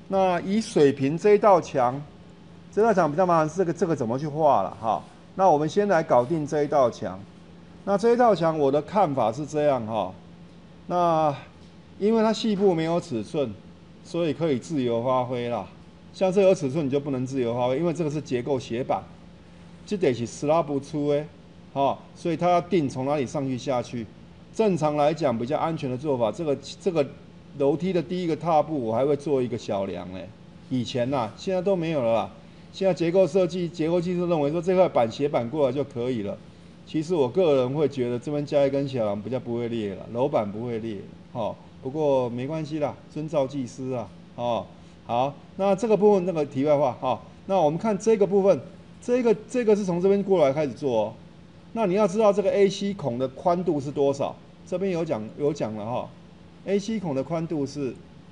那以水平这一道墙，这道墙比较麻烦是这个怎么去画了哈。那我们先来搞定这一道墙。那这一道墙我的看法是这样哈。那因为它细部没有尺寸，所以可以自由发挥啦。像这有尺寸你就不能自由发挥，因为这个是结构斜板，这得是slab出的，所以它要定从哪里上去下去。正常来讲比较安全的做法，这个楼梯的第一个踏步我还会做一个小梁嘞。以前呐，现在都没有了啦。现在结构设计、结构技术认为说这块板斜板过来就可以了。其实我个人会觉得这边加一根小梁比较不会裂了，楼板不会裂，不过没关系啦，遵照技师啊，好，那这个部分那个题外话，那我们看这个部分，这个是从这边过来开始做哦。那你要知道这个 AC 孔的宽度是多少？这边有讲了哈，AC 孔的宽度是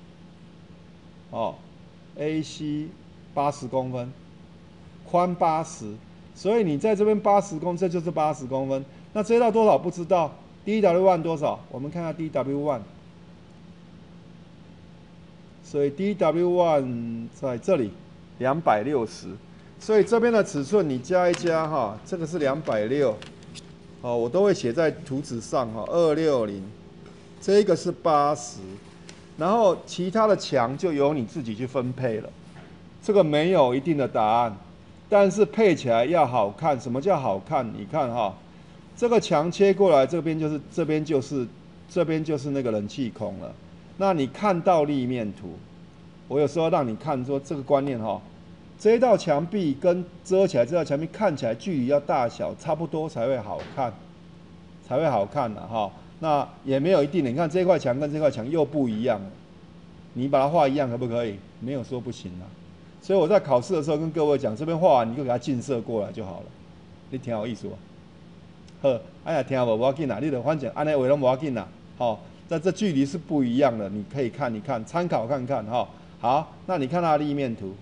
AC 80公分，宽80，所以你在这边80公分，这就是80公分。那这到多少不知道 ？DW1 多少？我们看下 DW1。所以 DW1 在这里260，所以这边的尺寸你加一加哈，这个是260，我都会写在图纸上哈，260，这个是80，然后其他的墙就由你自己去分配了，这个没有一定的答案，但是配起来要好看。什么叫好看？你看哈，这个墙切过来，这边就是那个冷气孔了。那你看到立面图，我有时候让你看说这个观念哈，这一道墙壁跟遮起来这道墙壁看起来距离要大小差不多才会好看，哈。那也没有一定的，你看这块墙跟这块墙又不一样了，你把它画一样可不可以？没有说不行啊。所以我在考试的时候跟各位讲，这边画完你就给它近色过来就好了，你听好意思吧？好，哎呀，听无要紧啦，你就反正安尼话拢无要紧啦，但这距离是不一样的，你可以看，参考看看哈。好，那你看它的立面图，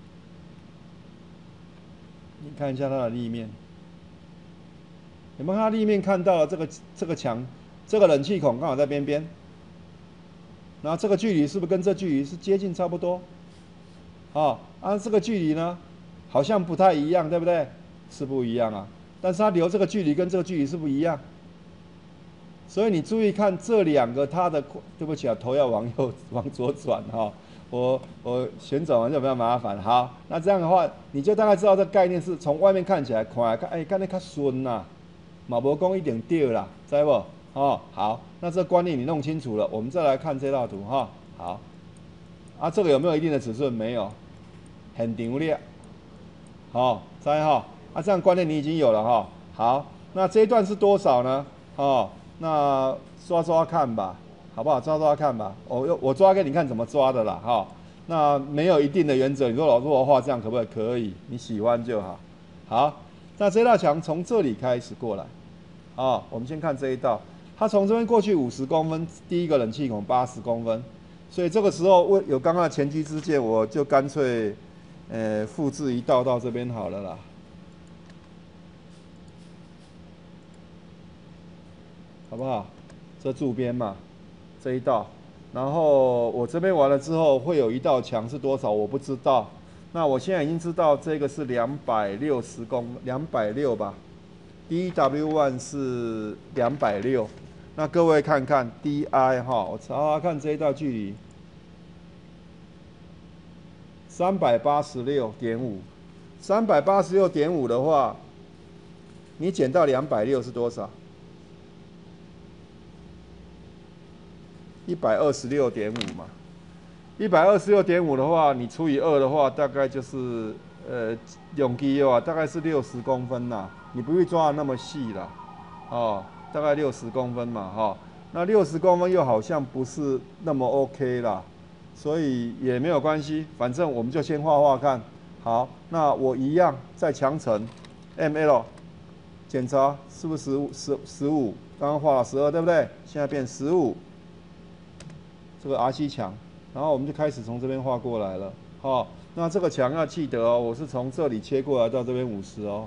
你看一下它的立面，有没有看它立面看到了这个墙，这个冷气孔刚好在边边，然后这个距离是不是跟这距离是接近差不多？这个距离呢，好像不太一样，对不对？是不一样啊，但是它留这个距离跟这个距离是不一样。所以你注意看这两个它的，对不起啊，头要往左转哈。我旋转完就比较麻烦。好，那这样的话，你就大概知道这概念是从外面看起来，看看那较顺呐，嘛无讲一定对啦，知不？好，那这观念你弄清楚了，我们再来看这道图哈。好，这个有没有一定的尺寸？没有，很定力。知哈？这样观念你已经有了哈。好，那这一段是多少呢？那抓看吧，好不好？抓看吧。我抓给你看怎么抓的啦，那没有一定的原则。你说老师我画这样可不可以？可以，你喜欢就好。好，那这道墙从这里开始过来，我们先看这一道，它从这边过去50公分，第一个冷气孔80公分，所以这个时候有刚刚的前居之鉴，我就干脆复制一道到这边好了啦。好不好？这柱边嘛，这一道，然后我这边完了之后会有一道墙是多少我不知道。那我现在已经知道这个是260吧 ，DW1 是260。那各位看看 DI 哈，我查查看这一道距离，386.5， 386.5的话，你减到260是多少？126.5嘛，126.5的话，你除以2的话，大概就是用基大概是60公分啦。你不会抓的那么细啦，大概60公分嘛，那60公分又好像不是那么 OK 啦，所以也没有关系，反正我们就先画画看。好，那我一样在墙层 ML 检查是不是15，刚刚画了12，对不对？现在变15。这个 RC 墙，然后我们就开始从这边画过来了，那这个墙要记得哦，我是从这里切过来到这边50哦，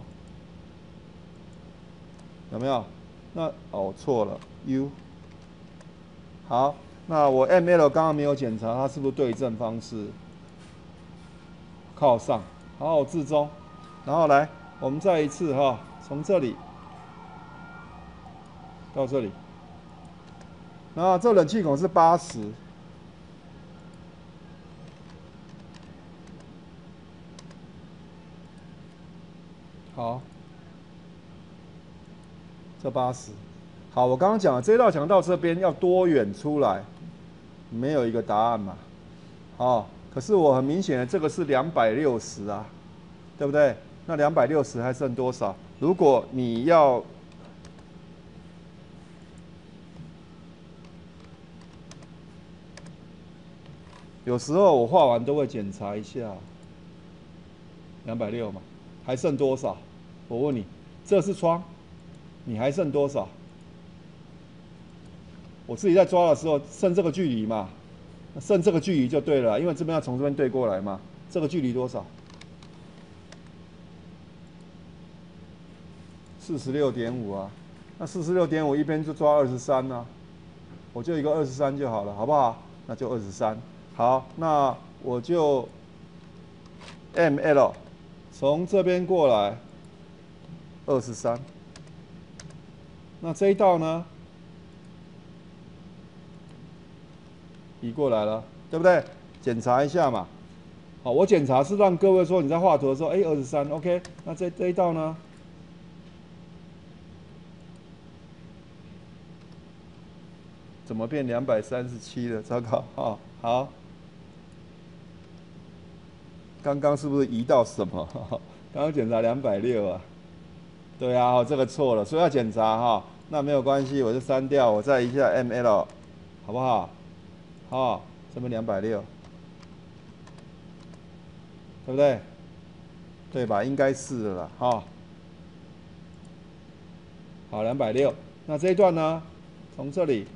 有没有？那错了 U， 好，那我 ML 刚刚没有检查，它是不是对正方式？ 靠上，好好置中，然后来，我们再一次哈，从这里到这里，然后这冷气孔是80，好，这80，好，我刚刚讲了，这道墙到这边要多远出来？没有一个答案嘛，哦，可是我很明显的这个是260啊，对不对？那260还剩多少？如果你要有时候我画完都会检查一下，260嘛，还剩多少？我问你，这是窗，你还剩多少？我自己在抓的时候剩这个距离嘛，剩这个距离就对了，因为这边要从这边对过来嘛，这个距离多少？46.5啊，那46.5一边就抓23啊，我就一个23就好了，好不好？那就23。好，那我就 ML 从这边过来23，那这一道呢？移过来了，对不对？检查一下嘛。好，我检查是让各位说你在画图的时候，哎，23 ，OK。那这一道呢？怎么变237了？糟糕啊！好，刚刚是不是移到什么？刚刚检查260啊。对啊，这个错了，所以要检查哈。那没有关系，我就删掉，我再移一下 ML， 好不好？好，这边260，对不对？对吧？应该是的啦，哈。好，260。那这一段呢？从这里，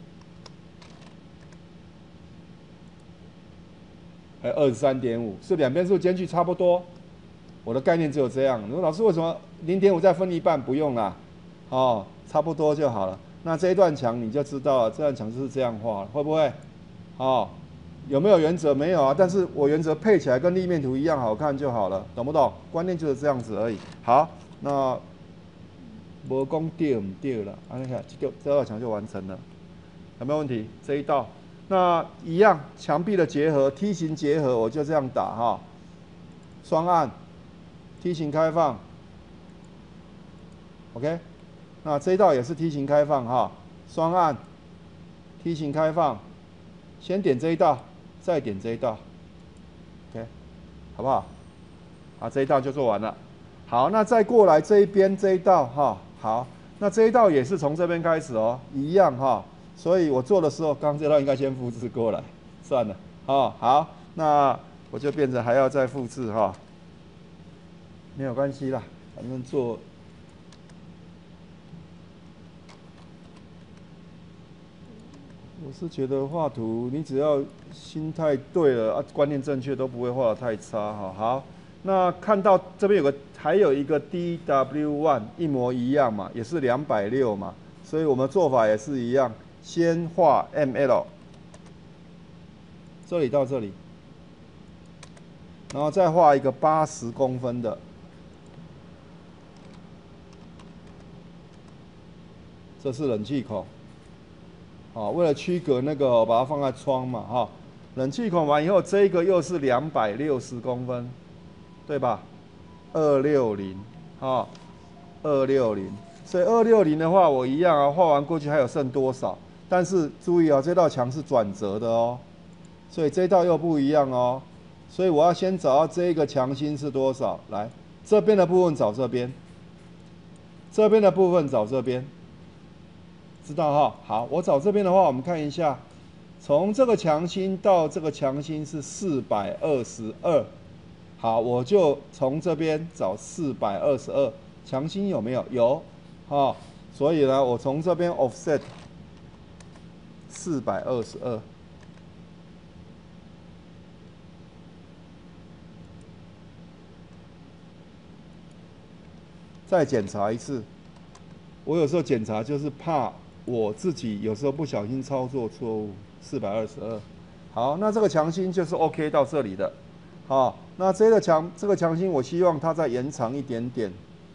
还有23.5，是两边是不是间距差不多？我的概念只有这样。你说老师为什么0.5再分一半？不用啦，哦，差不多就好了。那这一段墙你就知道了，这段墙就是这样画了，会不会？哦，有没有原则？没有啊，但是我原则配起来跟立面图一样好看就好了，懂不懂？观念就是这样子而已。好，那无讲对唔对了，啊，你看这道墙就完成了，有没有问题？这一道，那一样墙壁的结合，梯形结合，我就这样打哈，双按，梯形开放 ，OK， 那这一道也是梯形开放哈，双按，梯形开放，先点这一道，再点这一道 ，OK， 好不好？好，这一道就做完了。好，那再过来这一边这一道哈，好，那这一道也是从这边开始哦，一样哈。所以我做的时候，刚这道应该先复制过来，算了，哦，好，那我就变成还要再复制哈，没有关系啦，反正做。我是觉得画图，你只要心态对了啊，观念正确，都不会画得太差哈。好，那看到这边还有一个 DW1 一模一样嘛，也是260嘛，所以我们做法也是一样，先画 ML， 这里到这里，然后再画一个80公分的，这是冷气孔。好，为了区隔那个，我把它放在窗嘛，哈。冷气孔完以后，这个又是260公分，对吧？260，哈，260。所以260的话，我一样啊，画完过去还有剩多少？但是注意啊，这道墙是转折的哦，所以这道又不一样哦。所以我要先找到这个墙心是多少，来，这边的部分找这边，这边的部分找这边。知道哈，好，我找这边的话，我们看一下，从这个墙心到这个墙心是422，好，我就从这边找422，墙心有没有？有，哈，所以呢，我从这边 offset 422，再检查一次。我有时候检查就是怕我自己有时候不小心操作错误，422。好，那这个墙心就是 OK 到这里的。 好，那这个强心，我希望它再延长一点点。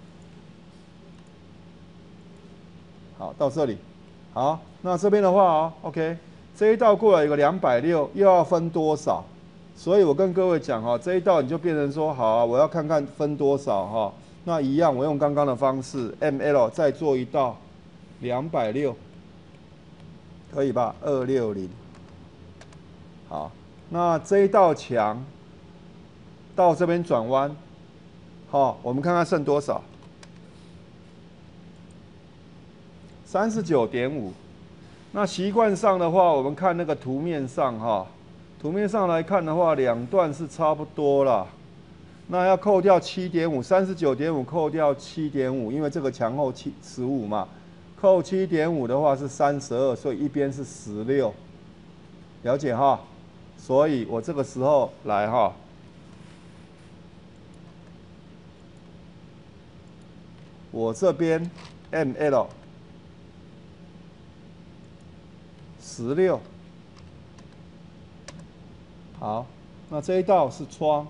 好，到这里。好，那这边的话啊 ，OK， 这一道过来有个260，又要分多少？所以我跟各位讲哈，这一道你就变成说，好啊，我要看看分多少哈。那一样，我用刚刚的方式 ，ML 再做一道260，可以吧？260。好，那这一道墙到这边转弯，好，我们看看剩多少？39.5。那习惯上的话，我们看那个图面上哈，图面上来看的话，两段是差不多啦。那要扣掉7.5，39.5扣掉7.5，因为这个墙后15嘛，扣7.5的话是32，所以一边是16，了解哈？所以我这个时候来哈，我这边 ML 16，好，那这一道是窗，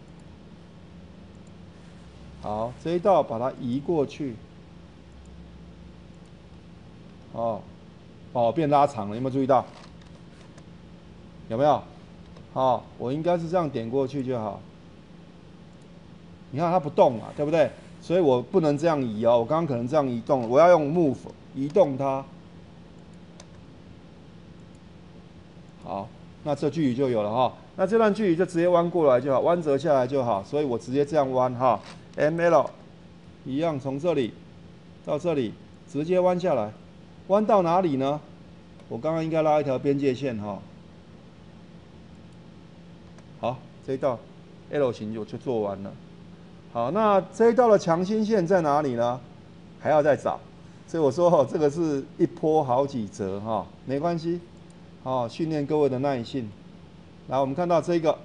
好，这一道把它移过去，哦，变拉长了，有没有注意到？有没有？好，我应该是这样点过去就好。你看它不动嘛，对不对？所以我不能这样移哦，我刚刚可能这样移动，我要用 move 移动它。好，那这距离就有了哈。那这段距离就直接弯过来就好，弯折下来就好。所以我直接这样弯哈 ，ML 一样从这里到这里直接弯下来，弯到哪里呢？我刚刚应该拉一条边界线哈。好，这一道 L 型就做完了。好，那这一道的强心线在哪里呢？还要再找。所以我说这个是一波好几折哈，没关系。训练各位的耐性。来，我们看到这个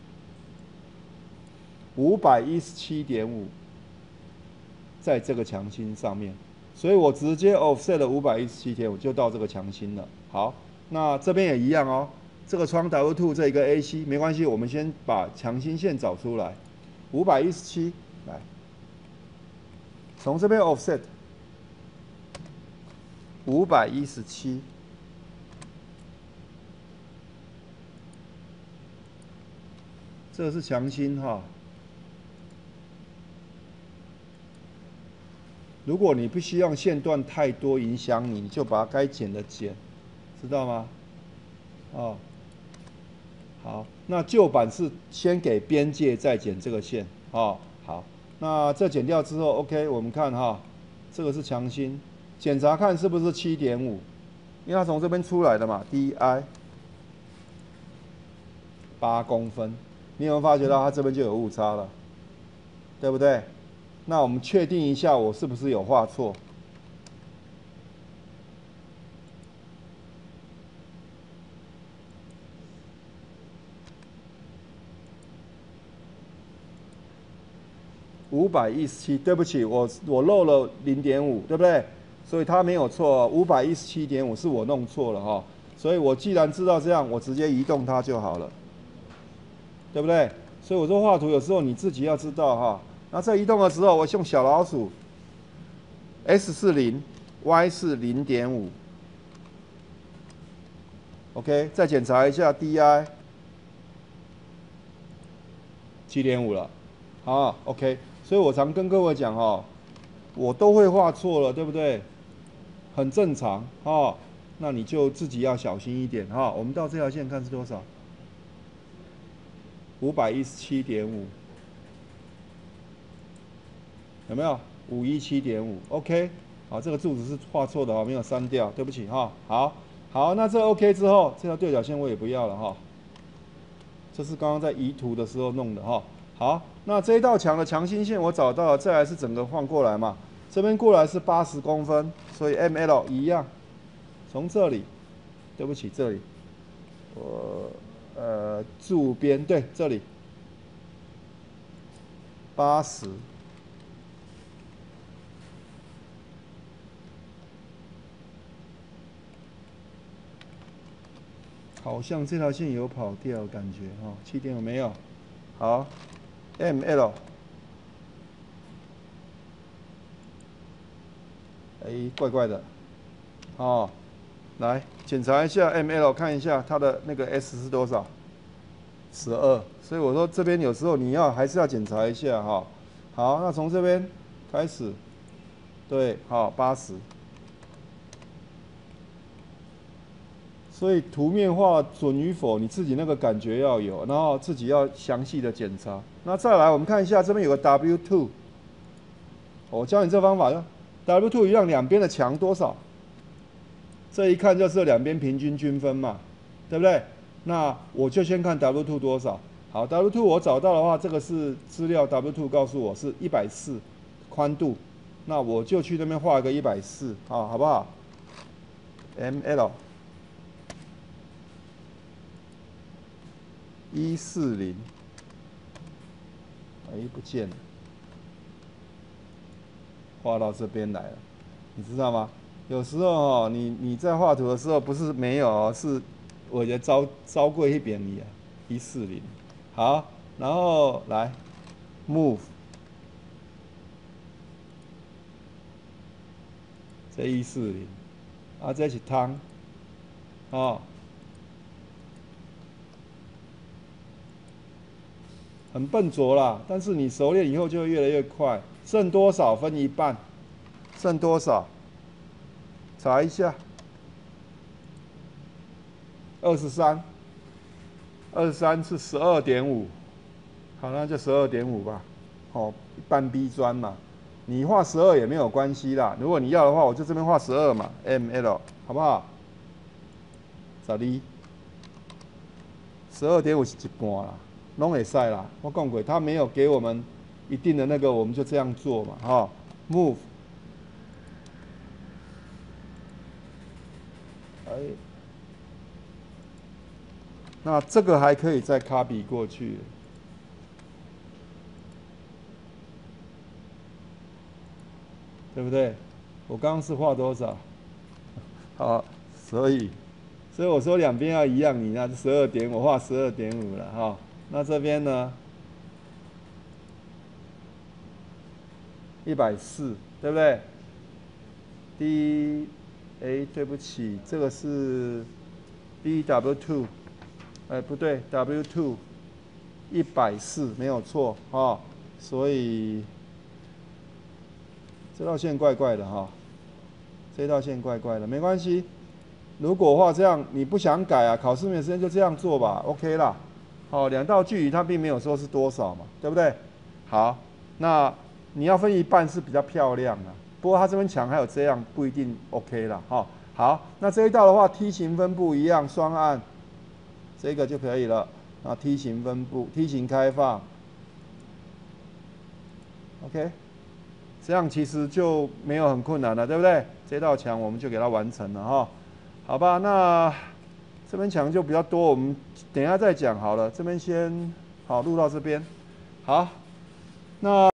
517.5，在这个强心上面，所以我直接 offset 了517.5，就到这个强心了。好，那这边也一样哦。这个窗 W2 这一个 AC 没关系，我们先把强心线找出来，517，来，从这边 offset 517。这是强心哈。如果你不希望线段太多影响你，你就把它该剪的剪，知道吗？哦，好，那旧版是先给边界再剪这个线，哦，好，那这剪掉之后 ，OK， 我们看哈，这个是强心，检查看是不是7.5，因为它从这边出来的嘛 ，DI 8公分，你有没有发觉到它这边就有误差了，对不对？那我们确定一下，我是不是有画错？517，对不起，我漏了0.5，对不对？所以它没有错，517.5是我弄错了哈。所以我既然知道这样，我直接移动它就好了，对不对？所以我说画图有时候你自己要知道哈。那在移动的时候，我用小老鼠 ，S 是0，Y 是0.5。OK， 再检查一下 DI 7.5了，好 OK。所以我常跟各位讲哈，我都会画错了，对不对？很正常哈。那你就自己要小心一点哈。我们到这条线看是多少？517.5，有没有？517.5 ，OK。好，这个柱子是画错的哈，没有删掉，对不起哈。好，那这 OK 之后，这条对角线我也不要了哈。这是刚刚在移图的时候弄的哈。好，那这一道墙的强心线我找到了，再来是整个换过来嘛。这边过来是80公分，所以 ML 一样，从这里，对不起这里，柱边对这里80。好像这条线有跑掉，感觉哈，7.5没有， 好 ，ML。哎，怪怪的。哦，来检查一下 ML， 看一下它的那个 S 是多少？12。所以我说这边有时候你还是要检查一下哈。好，那从这边开始，对，好80。所以图面化准与否，你自己那个感觉要有，然后自己要详细的检查。那再来，我们看一下这边有个 W2， 我教你这方法，W2 一样，两边的墙多少？这一看就是两边平均均分嘛，对不对？那我就先看 W2 多少。好 ，W2 我找到的话，这个是资料 W2 告诉我是140宽度，那我就去那边画一个140，好不好 ？ML 140，哎，不见了，画到这边来了，你知道吗？有时候你在画图的时候不是没有，是我觉得招过一遍你啊，140，好，然后来 move， 这140，啊，这是汤，哦。很笨拙啦，但是你熟练以后就会越来越快。剩多少分一半？剩多少？查一下。23是12.5，好，那就12.5吧。哦，半 B 砖嘛，你画12也没有关系啦。如果你要的话，我就这边画12嘛 ，ML， 好不好？12.5是一半啦。拢会使啦，我讲过，他没有给我们一定的那个，我们就这样做嘛，哈。Move， 哎，那这个还可以再 copy 过去，对不对？我刚刚是画多少？好，所以我说两边要一样，你那12.5，我画12.5了哈。那这边呢？140，对不对？对不起，这个是 BW2， 不对 ，W2 140没有错哈。所以这道线怪怪的哈，这道线怪怪的，没关系。如果画这样你不想改啊，考试没有时间就这样做吧 ，OK 啦。好，两道距离它并没有说是多少嘛，对不对？好，那你要分一半是比较漂亮的，不过它这边墙还有这样不一定 OK 啦。哈。好，那这一道的话梯形分布一样，双按这个就可以了。那梯形分布，梯形开放 ，OK， 这样其实就没有很困难了，对不对？这道墙我们就给它完成了哈。好吧，那这边墙就比较多，我们等一下再讲好了。这边先好录到这边，好，那。